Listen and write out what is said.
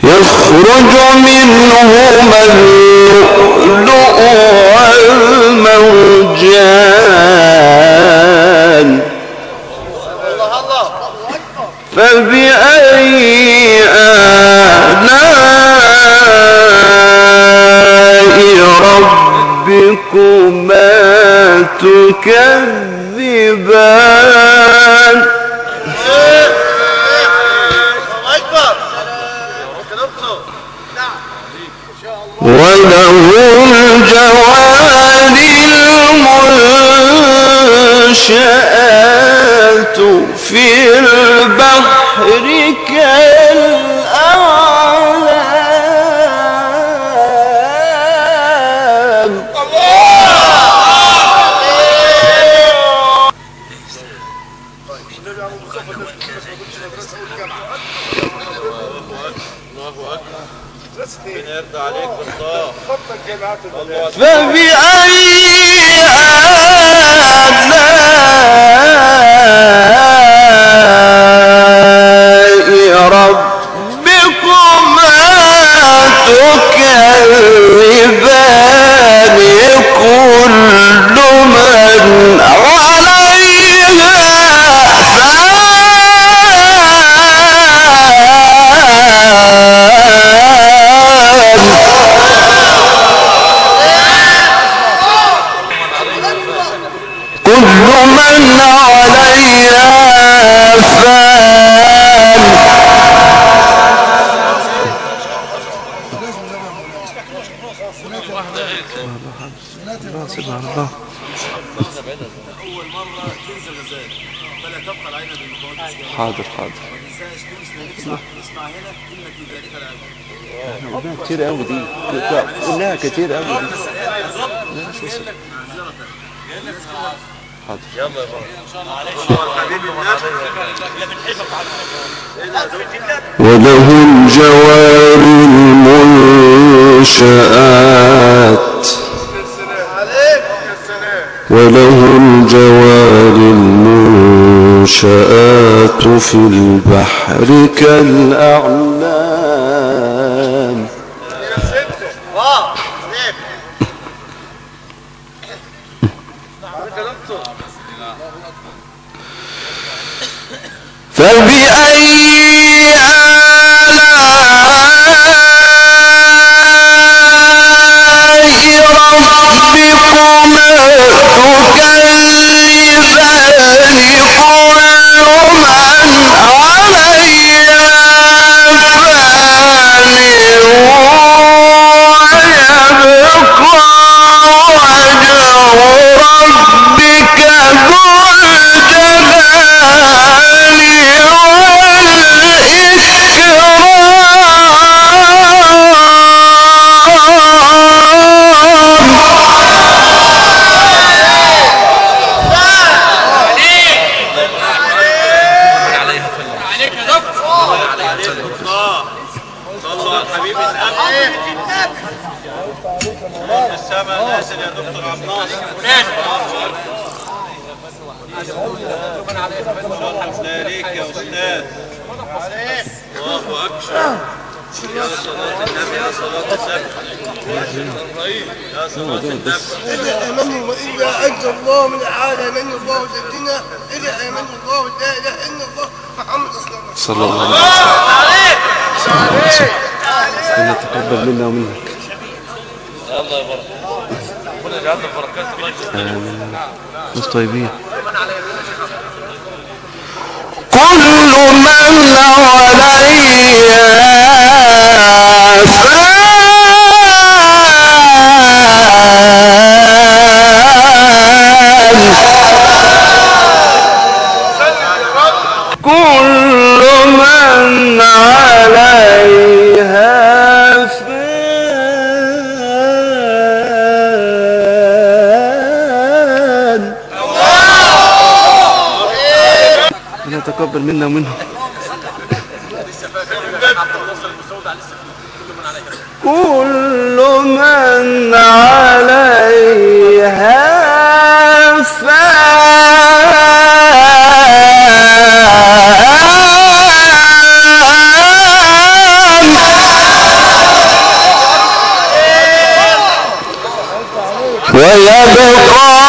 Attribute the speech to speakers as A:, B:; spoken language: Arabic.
A: يخرج منهما اللؤلؤ والمرجان فبأي آلاء ربكما تكذبان وله الجوار المنشآت في البحر كالأعلام فبأي آلاء ربكما تكذبان كل من عليها كل من عليها فان حاضر كتير قوي دي كلها كتير قوي دي حاضر يلا وله الجوار المنشآت في البحر كالأعلام فبأي صلى الله عليه وسلم ربنا يتقبل منا ومنك. الله يبارك ربنا يجعلنا بركات الله. امين. ناس طيبين. كل من عليها تقبل منا ومنهم. كل من عليها فان
B: ويبقى